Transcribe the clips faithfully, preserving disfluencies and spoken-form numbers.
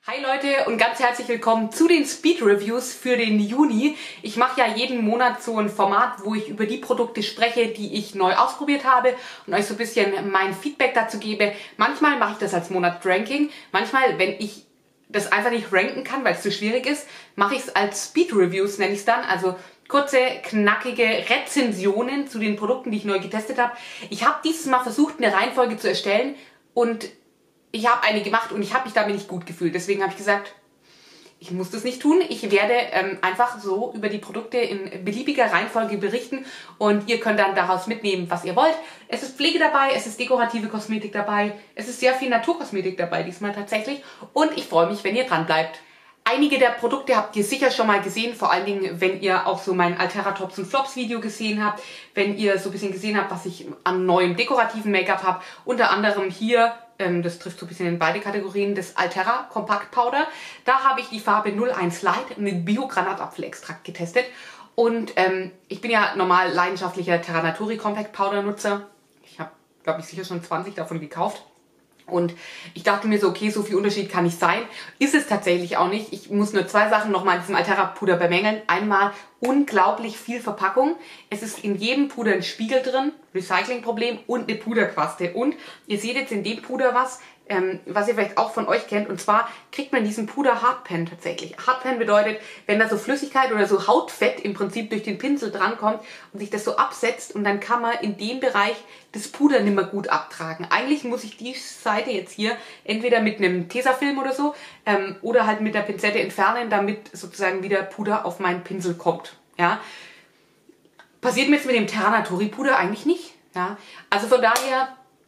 Hi Leute und ganz herzlich willkommen zu den Speed Reviews für den Juni. Ich mache ja jeden Monat so ein Format, wo ich über die Produkte spreche, die ich neu ausprobiert habe und euch so ein bisschen mein Feedback dazu gebe. Manchmal mache ich das als Monatsranking, manchmal, wenn ich das einfach nicht ranken kann, weil es zu schwierig ist, mache ich es als Speed Reviews, nenne ich es dann. Also kurze, knackige Rezensionen zu den Produkten, die ich neu getestet habe. Ich habe dieses Mal versucht, eine Reihenfolge zu erstellen und ich habe eine gemacht und ich habe mich damit nicht gut gefühlt. Deswegen habe ich gesagt, ich muss das nicht tun. Ich werde ähm, einfach so über die Produkte in beliebiger Reihenfolge berichten und ihr könnt dann daraus mitnehmen, was ihr wollt. Es ist Pflege dabei, es ist dekorative Kosmetik dabei, es ist sehr viel Naturkosmetik dabei diesmal tatsächlich und ich freue mich, wenn ihr dran bleibt. Einige der Produkte habt ihr sicher schon mal gesehen, vor allen Dingen, wenn ihr auch so mein Altera Tops und Flops Video gesehen habt, wenn ihr so ein bisschen gesehen habt, was ich an neuem dekorativen Make-up habe. Unter anderem hier, ähm, das trifft so ein bisschen in beide Kategorien, das Altera Compact Powder. Da habe ich die Farbe null eins Light mit Bio-Granatapfelextrakt getestet. Und ähm, ich bin ja normal leidenschaftlicher Terra Naturi Compact Powder Nutzer. Ich habe, glaube ich, sicher schon zwanzig davon gekauft. Und ich dachte mir so, okay, so viel Unterschied kann nicht sein. Ist es tatsächlich auch nicht. Ich muss nur zwei Sachen nochmal in diesem Altera Puder bemängeln. Einmal unglaublich viel Verpackung. Es ist in jedem Puder ein Spiegel drin, Recyclingproblem und eine Puderquaste. Und ihr seht jetzt in dem Puder was, ähm, was ihr vielleicht auch von euch kennt. Und zwar kriegt man diesen Puder Hardpan tatsächlich. Hardpan bedeutet, wenn da so Flüssigkeit oder so Hautfett im Prinzip durch den Pinsel drankommt und sich das so absetzt und dann kann man in dem Bereich das Puder nicht mehr gut abtragen. Eigentlich muss ich die Seite jetzt hier entweder mit einem Tesafilm oder so ähm, oder halt mit der Pinzette entfernen, damit sozusagen wieder Puder auf meinen Pinsel kommt. Ja? Passiert mir jetzt mit dem Terra Naturi Puder eigentlich nicht. Ja? Also von daher,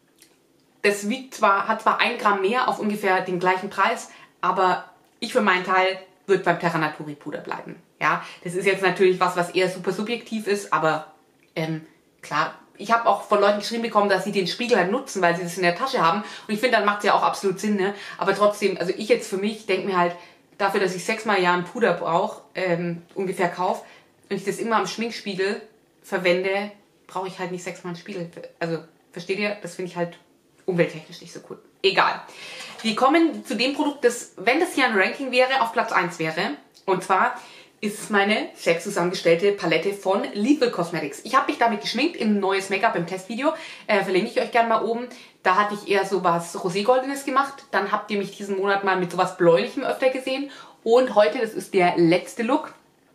das wiegt zwar, hat zwar ein Gramm mehr auf ungefähr den gleichen Preis, aber ich für meinen Teil würde beim Terra Naturi Puder bleiben. Ja? Das ist jetzt natürlich was, was eher super subjektiv ist, aber ähm, klar, ich habe auch von Leuten geschrieben bekommen, dass sie den Spiegel halt nutzen, weil sie das in der Tasche haben. Und ich finde, dann macht es ja auch absolut Sinn, ne? Aber trotzdem, also ich jetzt für mich denke mir halt, dafür, dass ich sechsmal im Jahr einen Puder brauche, ähm, ungefähr kaufe, und ich das immer am Schminkspiegel verwende, brauche ich halt nicht sechsmal einen Spiegel. Also, versteht ihr? Das finde ich halt umwelttechnisch nicht so cool. Egal. Wir kommen zu dem Produkt, das, wenn das hier ein Ranking wäre, auf Platz eins wäre. Und zwar ist es meine selbst zusammengestellte Palette von Lethal Cosmetics. Ich habe mich damit geschminkt im neues Make-up im Testvideo. Äh, verlinke ich euch gerne mal oben. Da hatte ich eher so was Roségoldenes gemacht. Dann habt ihr mich diesen Monat mal mit sowas Bläulichem öfter gesehen. Und heute, das ist der letzte Look.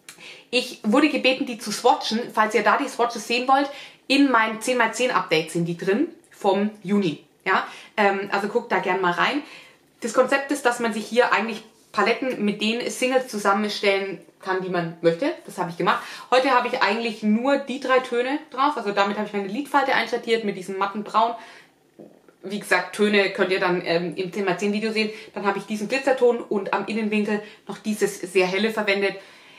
Ich wurde gebeten, die zu swatchen. Falls ihr da die Swatches sehen wollt, in meinen zehn mal zehn Update sind die drin vom Juni. Ja? Ähm, also guckt da gerne mal rein. Das Konzept ist, dass man sich hier eigentlich Paletten mit den Singles zusammenstellen kann, die man möchte. Das habe ich gemacht. Heute habe ich eigentlich nur die drei Töne drauf. Also damit habe ich meine Lidfalte einschattiert mit diesem matten Braun. Wie gesagt, Töne könnt ihr dann ähm, im zehn mal zehn Video sehen. Dann habe ich diesen Glitzerton und am Innenwinkel noch dieses sehr helle verwendet.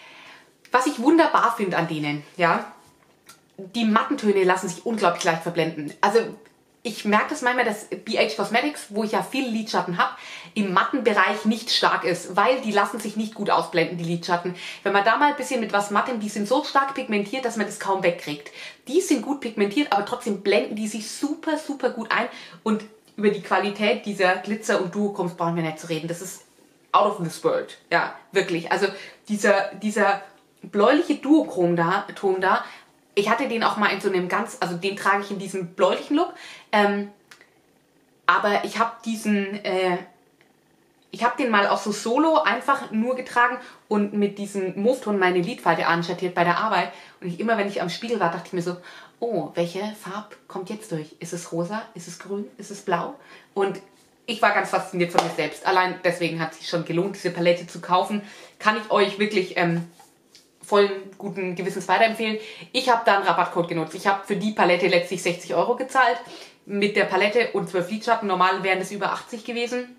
Was ich wunderbar finde an denen, ja, die matten Töne lassen sich unglaublich leicht verblenden. Also ich merke das manchmal, dass B H Cosmetics, wo ich ja viele Lidschatten habe, im matten Bereich nicht stark ist, weil die lassen sich nicht gut ausblenden, die Lidschatten. Wenn man da mal ein bisschen mit was Mattem, die sind so stark pigmentiert, dass man das kaum wegkriegt. Die sind gut pigmentiert, aber trotzdem blenden die sich super, super gut ein. Und über die Qualität dieser Glitzer- und Duochroms brauchen wir nicht zu reden. Das ist out of this world. Ja, wirklich. Also dieser, dieser bläuliche Duochrom da, Ton da, ich hatte den auch mal in so einem ganz, also den trage ich in diesem bläulichen Look, ähm, aber ich habe diesen, äh, ich habe den mal auch so solo einfach nur getragen und mit diesem Mauve-Ton meine Lidfalte anschattiert bei der Arbeit und ich, immer wenn ich am Spiegel war, dachte ich mir so, oh, welche Farbe kommt jetzt durch? Ist es rosa? Ist es grün? Ist es blau? Und ich war ganz fasziniert von mir selbst. Allein deswegen hat es sich schon gelohnt, diese Palette zu kaufen. Kann ich euch wirklich ähm, vollen guten Gewissens weiterempfehlen. Ich habe da einen Rabattcode genutzt. Ich habe für die Palette letztlich sechzig Euro gezahlt. Mit der Palette und zwölf Lidschatten. Normal wären es über achtzig gewesen.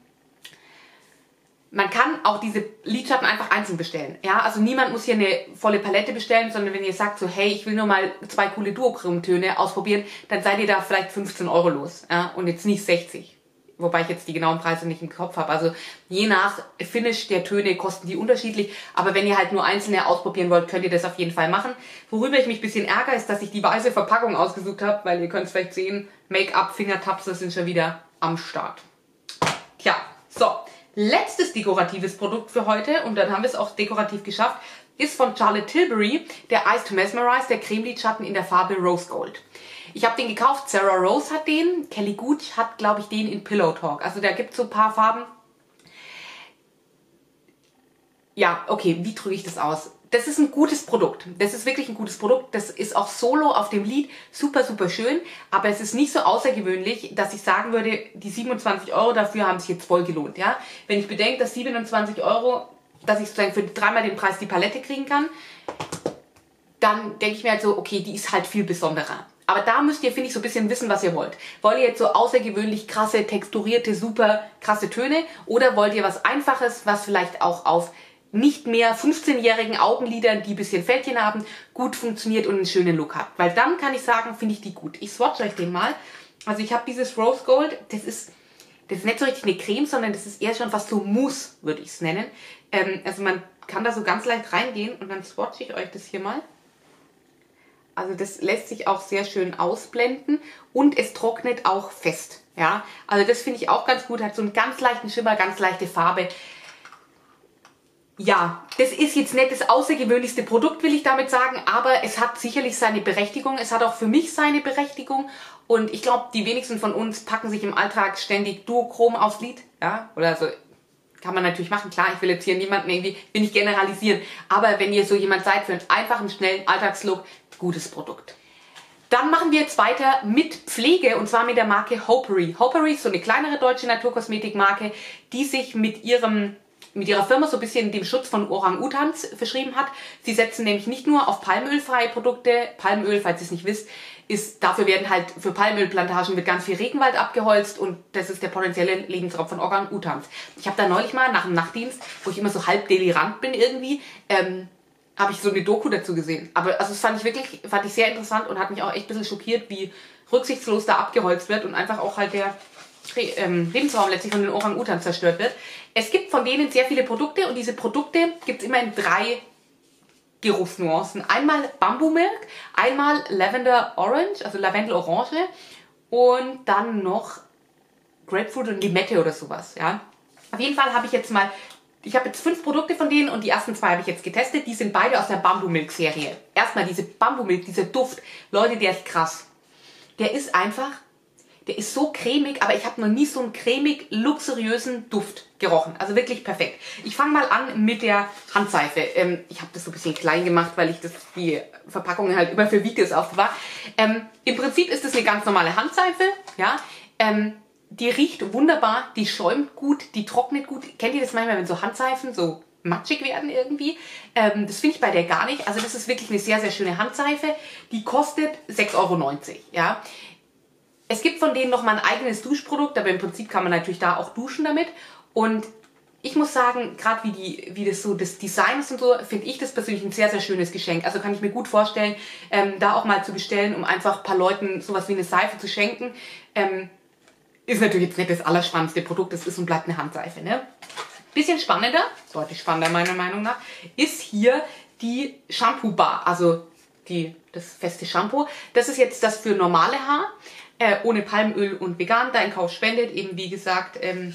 Man kann auch diese Lidschatten einfach einzeln bestellen. Ja, also niemand muss hier eine volle Palette bestellen, sondern wenn ihr sagt so, hey, ich will nur mal zwei coole Duochrom-Töne ausprobieren, dann seid ihr da vielleicht fünfzehn Euro los. Ja, und jetzt nicht sechzig. Wobei ich jetzt die genauen Preise nicht im Kopf habe. Also je nach Finish der Töne kosten die unterschiedlich. Aber wenn ihr halt nur einzelne ausprobieren wollt, könnt ihr das auf jeden Fall machen. Worüber ich mich ein bisschen ärgere, ist, dass ich die weiße Verpackung ausgesucht habe. Weil ihr könnt es vielleicht sehen, Make-up, Fingertapse sind schon wieder am Start. Tja, so. letztes dekoratives Produkt für heute, und dann haben wir es auch dekorativ geschafft, ist von Charlotte Tilbury, der Eyes to Mesmerize, der Cremelidschatten in der Farbe Rose Gold. Ich habe den gekauft, Sarah Rose hat den, Kelly Gooch hat, glaube ich, den in Pillow Talk. Also da gibt es so ein paar Farben. Ja, okay, wie drücke ich das aus? Das ist ein gutes Produkt. Das ist wirklich ein gutes Produkt. Das ist auch solo auf dem Lid super, super schön. Aber es ist nicht so außergewöhnlich, dass ich sagen würde, die siebenundzwanzig Euro dafür haben sich jetzt voll gelohnt. Ja? Wenn ich bedenke, dass siebenundzwanzig Euro, dass ich sozusagen für dreimal den Preis die Palette kriegen kann, dann denke ich mir halt so, okay, die ist halt viel besonderer. Aber da müsst ihr, finde ich, so ein bisschen wissen, was ihr wollt. Wollt ihr jetzt so außergewöhnlich krasse, texturierte, super krasse Töne? Oder wollt ihr was Einfaches, was vielleicht auch auf nicht mehr fünfzehnjährigen Augenlidern, die ein bisschen Fältchen haben, gut funktioniert und einen schönen Look hat. Weil dann kann ich sagen, finde ich die gut. Ich swatche euch den mal. Also ich habe dieses Rose Gold, das ist, das ist nicht so richtig eine Creme, sondern das ist eher schon fast so Mousse, würde ich es nennen. Ähm, also man kann da so ganz leicht reingehen und dann swatche ich euch das hier mal. Also das lässt sich auch sehr schön ausblenden und es trocknet auch fest. Ja, also das finde ich auch ganz gut, hat so einen ganz leichten Schimmer, ganz leichte Farbe. Ja, das ist jetzt nicht das außergewöhnlichste Produkt, will ich damit sagen, aber es hat sicherlich seine Berechtigung. Es hat auch für mich seine Berechtigung und ich glaube, die wenigsten von uns packen sich im Alltag ständig Duochrom aufs Lid. Ja, oder so kann man natürlich machen. Klar, ich will jetzt hier niemanden irgendwie, will nicht generalisieren, aber wenn ihr so jemand seid für einen einfachen, schnellen Alltagslook, gutes Produkt. Dann machen wir jetzt weiter mit Pflege und zwar mit der Marke Hopery. Hopery ist so eine kleinere deutsche Naturkosmetikmarke, die sich mit ihrem mit ihrer Firma so ein bisschen dem Schutz von Orang-Utans verschrieben hat. Sie setzen nämlich nicht nur auf palmölfreie Produkte. Palmöl, falls ihr es nicht wisst, ist, dafür werden halt für Palmölplantagen mit ganz viel Regenwald abgeholzt und das ist der potenzielle Lebensraum von Orang-Utans. Ich habe da neulich mal nach dem Nachtdienst, wo ich immer so halb delirant bin irgendwie, ähm, habe ich so eine Doku dazu gesehen. Aber also das fand ich wirklich, fand ich sehr interessant und hat mich auch echt ein bisschen schockiert, wie rücksichtslos da abgeholzt wird und einfach auch halt der Lebensraum letztlich von den Orang-Utans zerstört wird. Es gibt von denen sehr viele Produkte und diese Produkte gibt es immer in drei Geruchsnuancen. Einmal Bamboo Milk, einmal Lavender Orange, also Lavendel Orange und dann noch Grapefruit und Limette oder sowas. Ja. Auf jeden Fall habe ich jetzt mal, ich habe jetzt fünf Produkte von denen und die ersten zwei habe ich jetzt getestet. Die sind beide aus der Bamboo Milk Serie. Erstmal diese Bamboo Milk, dieser Duft. Leute, der ist krass. Der ist einfach... Der ist so cremig, aber ich habe noch nie so einen cremig, luxuriösen Duft gerochen. Also wirklich perfekt. Ich fange mal an mit der Handseife. Ähm, ich habe das so ein bisschen klein gemacht, weil ich das, die Verpackung halt immer für Videos aufbewahre. Ähm, Im Prinzip ist das eine ganz normale Handseife. Ja? Ähm, die riecht wunderbar, die schäumt gut, die trocknet gut. Kennt ihr das manchmal, wenn so Handseifen so matschig werden irgendwie? Ähm, das finde ich bei der gar nicht. Also das ist wirklich eine sehr, sehr schöne Handseife. Die kostet sechs Euro neunzig. Ja? Es gibt von denen noch mal ein eigenes Duschprodukt, aber im Prinzip kann man natürlich da auch duschen damit. Und ich muss sagen, gerade wie, die, wie das so das Design ist und so, finde ich das persönlich ein sehr, sehr schönes Geschenk. Also kann ich mir gut vorstellen, ähm, da auch mal zu bestellen, um einfach ein paar Leuten sowas wie eine Seife zu schenken. Ähm, ist natürlich jetzt nicht das allerspannendste Produkt, das ist und bleibt eine Handseife. Ne? Bisschen spannender, deutlich spannender meiner Meinung nach, ist hier die Shampoo Bar, also die, das feste Shampoo. Das ist jetzt das für normale Haar. Äh, ohne Palmöl und vegan. Dein Kauf spendet eben, wie gesagt, ähm,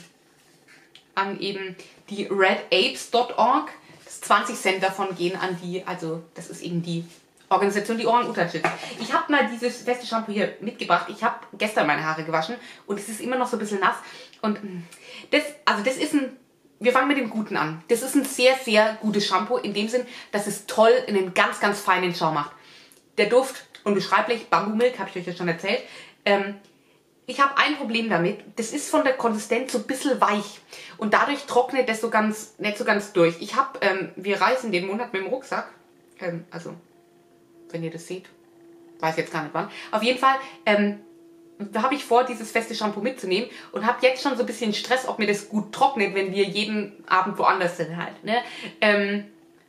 an eben die red apes dot org. zwanzig Cent davon gehen an die, also das ist eben die Organisation, die Orang-Utan schützt. Ich habe mal dieses feste Shampoo hier mitgebracht. Ich habe gestern meine Haare gewaschen und es ist immer noch so ein bisschen nass. Und das, also das ist ein, wir fangen mit dem Guten an. Das ist ein sehr, sehr gutes Shampoo in dem Sinn, dass es toll in einen ganz, ganz feinen Schaum macht. Der Duft, unbeschreiblich, Bamboo Milk, habe ich euch ja schon erzählt. Ähm, ich habe ein Problem damit, das ist von der Konsistenz so ein bisschen weich und dadurch trocknet das so ganz, nicht so ganz durch. Ich habe, ähm, wir reisen den Monat mit dem Rucksack, ähm, also wenn ihr das seht, weiß jetzt gar nicht wann. Auf jeden Fall ähm, habe ich vor, dieses feste Shampoo mitzunehmen und habe jetzt schon so ein bisschen Stress, ob mir das gut trocknet, wenn wir jeden Abend woanders sind halt. Ne? Ähm,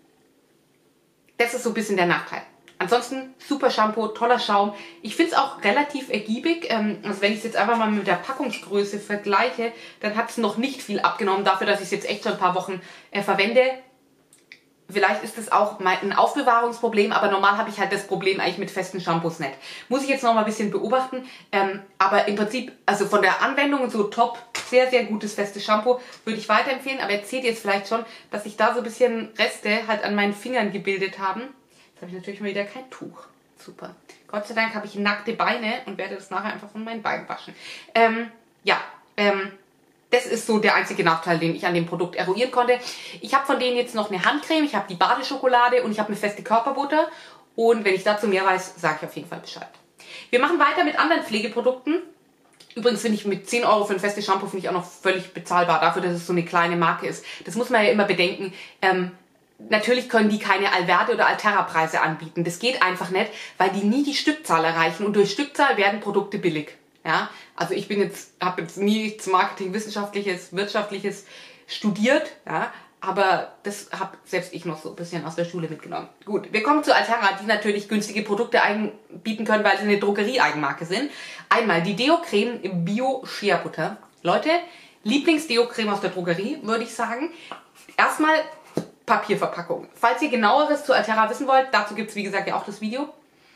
das ist so ein bisschen der Nachteil. Ansonsten super Shampoo, toller Schaum. Ich finde es auch relativ ergiebig. Ähm, also wenn ich es jetzt einfach mal mit der Packungsgröße vergleiche, dann hat es noch nicht viel abgenommen, dafür, dass ich es jetzt echt schon ein paar Wochen äh, verwende. Vielleicht ist das auch ein Aufbewahrungsproblem, aber normal habe ich halt das Problem eigentlich mit festen Shampoos nicht. Muss ich jetzt noch mal ein bisschen beobachten, ähm, aber im Prinzip, also von der Anwendung so top, sehr, sehr gutes festes Shampoo, würde ich weiterempfehlen, aber jetzt seht ihr jetzt vielleicht schon, dass sich da so ein bisschen Reste halt an meinen Fingern gebildet haben. Jetzt habe ich natürlich mal wieder kein Tuch. Super. Gott sei Dank habe ich nackte Beine und werde das nachher einfach von meinen Beinen waschen. Ähm, ja, ähm, das ist so der einzige Nachteil, den ich an dem Produkt eruieren konnte. Ich habe von denen jetzt noch eine Handcreme, ich habe die Badeschokolade und ich habe eine feste Körperbutter. Und wenn ich dazu mehr weiß, sage ich auf jeden Fall Bescheid. Wir machen weiter mit anderen Pflegeprodukten. Übrigens finde ich mit zehn Euro für ein festes Shampoo finde ich auch noch völlig bezahlbar, dafür, dass es so eine kleine Marke ist. Das muss man ja immer bedenken. Ähm, natürlich können die keine Alverde oder Altera Preise anbieten. Das geht einfach nicht, weil die nie die Stückzahl erreichen. Und durch Stückzahl werden Produkte billig. Ja, also ich bin jetzt, habe jetzt nichts Marketing, Wissenschaftliches, Wirtschaftliches studiert, ja, aber das habe selbst ich noch so ein bisschen aus der Schule mitgenommen. Gut, wir kommen zu Altera, die natürlich günstige Produkte bieten können, weil sie eine Drogerie-Eigenmarke sind. Einmal die Deo-Creme Bio Shea Butter. Leute, Lieblings-Deo-Creme aus der Drogerie, würde ich sagen. Erstmal Papierverpackung. Falls ihr genaueres zu Altera wissen wollt, dazu gibt es wie gesagt ja auch das Video.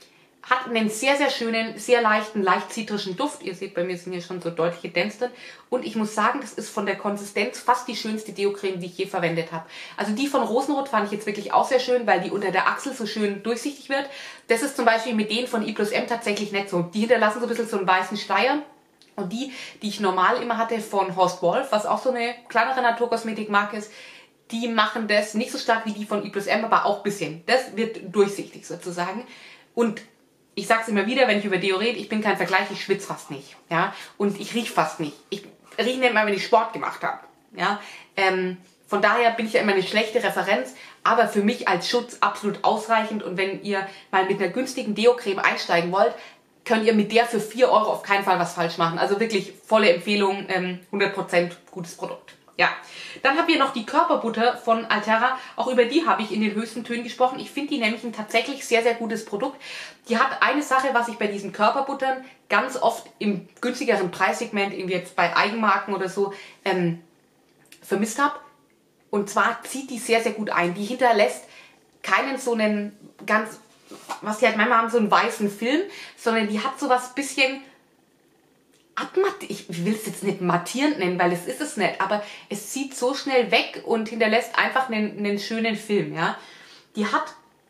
Hat einen sehr, sehr schönen, sehr leichten, leicht zitrischen Duft. Ihr seht, bei mir sind hier schon so deutliche Dents drin. Und ich muss sagen, das ist von der Konsistenz fast die schönste Deo-Creme, die ich je verwendet habe. Also die von Rosenrot fand ich jetzt wirklich auch sehr schön, weil die unter der Achsel so schön durchsichtig wird. Das ist zum Beispiel mit denen von I plus M tatsächlich nicht so. Die hinterlassen so ein bisschen so einen weißen Schleier. Und die, die ich normal immer hatte von Horst Wolf, was auch so eine kleinere Naturkosmetikmarke ist, die machen das nicht so stark wie die von I plus M, aber auch ein bisschen. Das wird durchsichtig sozusagen. Und ich sag's immer wieder, wenn ich über Deo rede, ich bin kein Vergleich, ich schwitze fast nicht, ja, und ich riech fast nicht. Ich rieche nicht mal, wenn ich Sport gemacht habe, ja. Ähm, von daher bin ich ja immer eine schlechte Referenz, aber für mich als Schutz absolut ausreichend. Und wenn ihr mal mit einer günstigen Deo-Creme einsteigen wollt, könnt ihr mit der für vier Euro auf keinen Fall was falsch machen. Also wirklich volle Empfehlung, ähm, hundert Prozent gutes Produkt. Ja, dann haben wir noch die Körperbutter von Altera. Auch über die habe ich in den höchsten Tönen gesprochen. Ich finde die nämlich ein tatsächlich sehr, sehr gutes Produkt. Die hat eine Sache, was ich bei diesen Körperbuttern ganz oft im günstigeren Preissegment, irgendwie jetzt bei Eigenmarken oder so, ähm, vermisst habe. Und zwar zieht die sehr, sehr gut ein. Die hinterlässt keinen so einen ganz, was die halt manchmal haben, so einen weißen Film, sondern die hat so was bisschen abmatt, ich will es jetzt nicht mattierend nennen, weil es ist es nicht, aber es zieht so schnell weg und hinterlässt einfach einen, einen schönen Film, ja. Die hat,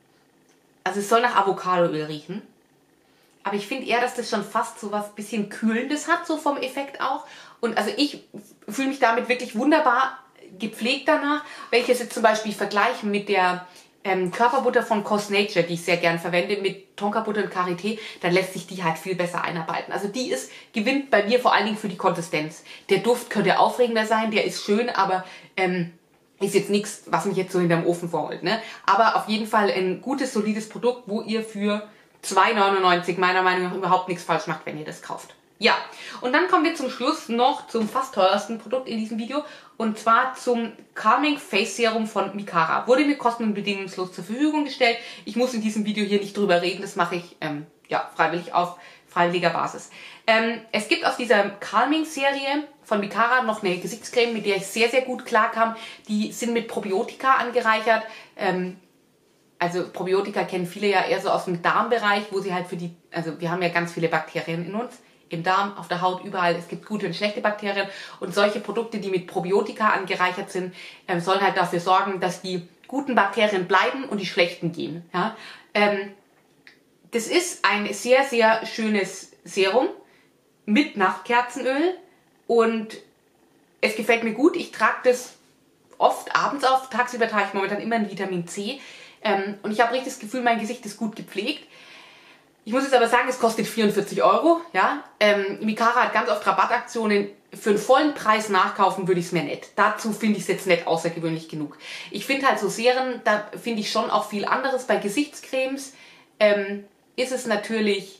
also es soll nach Avocadoöl riechen, aber ich finde eher, dass das schon fast so was bisschen Kühlendes hat, so vom Effekt auch. Und also ich fühle mich damit wirklich wunderbar gepflegt danach. Wenn ich es jetzt zum Beispiel vergleiche mit der Ähm, Körperbutter von Cosnature, die ich sehr gern verwende, mit Tonkabutter und Karité, dann lässt sich die halt viel besser einarbeiten. Also die ist, gewinnt bei mir vor allen Dingen für die Konsistenz. Der Duft könnte aufregender sein, der ist schön, aber ähm, ist jetzt nichts, was mich jetzt so hinterm Ofen vorholt. Ne? Aber auf jeden Fall ein gutes, solides Produkt, wo ihr für zwei neunundneunzig meiner Meinung nach überhaupt nichts falsch macht, wenn ihr das kauft. Ja, und dann kommen wir zum Schluss noch zum fast teuersten Produkt in diesem Video, und zwar zum Calming Face Serum von Micara. Wurde mir kosten- und bedingungslos zur Verfügung gestellt. Ich muss in diesem Video hier nicht drüber reden, das mache ich ähm, ja, freiwillig auf freiwilliger Basis. Ähm, es gibt aus dieser Calming Serie von Micara noch eine Gesichtscreme, mit der ich sehr, sehr gut klarkam. Die sind mit Probiotika angereichert. Ähm, Also Probiotika kennen viele ja eher so aus dem Darmbereich, wo sie halt für die, also wir haben ja ganz viele Bakterien in uns, im Darm, auf der Haut, überall. Es gibt gute und schlechte Bakterien, und solche Produkte, die mit Probiotika angereichert sind, ähm, sollen halt dafür sorgen, dass die guten Bakterien bleiben und die schlechten gehen. Ja? Ähm, das ist ein sehr, sehr schönes Serum mit Nachtkerzenöl, und es gefällt mir gut. Ich trage das oft abends auf, tagsüber trage ich momentan immer ein Vitamin C. Ähm, und ich habe richtig das Gefühl, mein Gesicht ist gut gepflegt. Ich muss jetzt aber sagen, es kostet vierundvierzig Euro. Ja? Ähm, Micara hat ganz oft Rabattaktionen. Für einen vollen Preis nachkaufen würde ich es mir nicht. Dazu finde ich es jetzt nicht außergewöhnlich genug. Ich finde halt so Serien, da finde ich schon auch viel anderes. Bei Gesichtscremes ähm, ist es natürlich,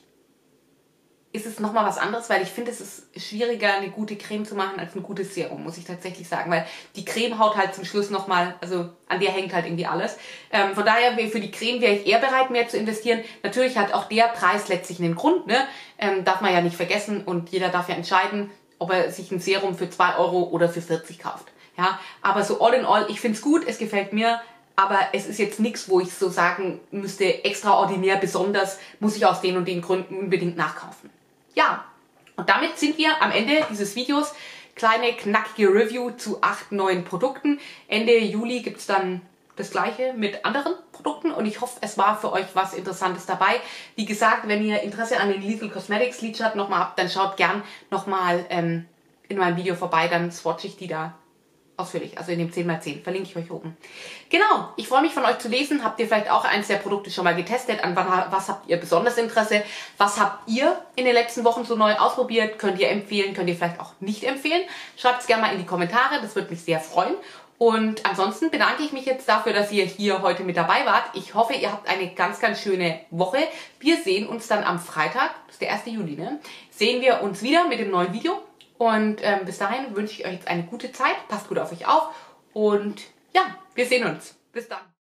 ist es nochmal was anderes, weil ich finde, es ist schwieriger, eine gute Creme zu machen als ein gutes Serum, muss ich tatsächlich sagen, weil die Creme haut halt zum Schluss nochmal, also an der hängt halt irgendwie alles. Ähm, von daher, für die Creme wäre ich eher bereit, mehr zu investieren. Natürlich hat auch der Preis letztlich einen Grund, ne? Ähm, darf man ja nicht vergessen, und jeder darf ja entscheiden, ob er sich ein Serum für zwei Euro oder für vierzig kauft. Ja, aber so all in all, ich finde es gut, es gefällt mir, aber es ist jetzt nichts, wo ich so sagen müsste, extraordinär besonders, muss ich aus den und den Gründen unbedingt nachkaufen. Ja, und damit sind wir am Ende dieses Videos. Kleine, knackige Review zu acht neuen Produkten. Ende Juli gibt es dann das gleiche mit anderen Produkten und ich hoffe, es war für euch was Interessantes dabei. Wie gesagt, wenn ihr Interesse an den Lethal Cosmetics Lidschatten nochmal habt, dann schaut gern nochmal ähm, in meinem Video vorbei, dann swatche ich die da ausführlich, also in dem zehn mal zehn, verlinke ich euch oben. Genau, ich freue mich von euch zu lesen. Habt ihr vielleicht auch eins der Produkte schon mal getestet? An was habt ihr besonders Interesse? Was habt ihr in den letzten Wochen so neu ausprobiert? Könnt ihr empfehlen, könnt ihr vielleicht auch nicht empfehlen? Schreibt es gerne mal in die Kommentare, das würde mich sehr freuen. Und ansonsten bedanke ich mich jetzt dafür, dass ihr hier heute mit dabei wart. Ich hoffe, ihr habt eine ganz, ganz schöne Woche. Wir sehen uns dann am Freitag, das ist der erste Juli, ne? Sehen wir uns wieder mit dem neuen Video. Und ähm, bis dahin wünsche ich euch jetzt eine gute Zeit. Passt gut auf euch auf. Und ja, wir sehen uns. Bis dann.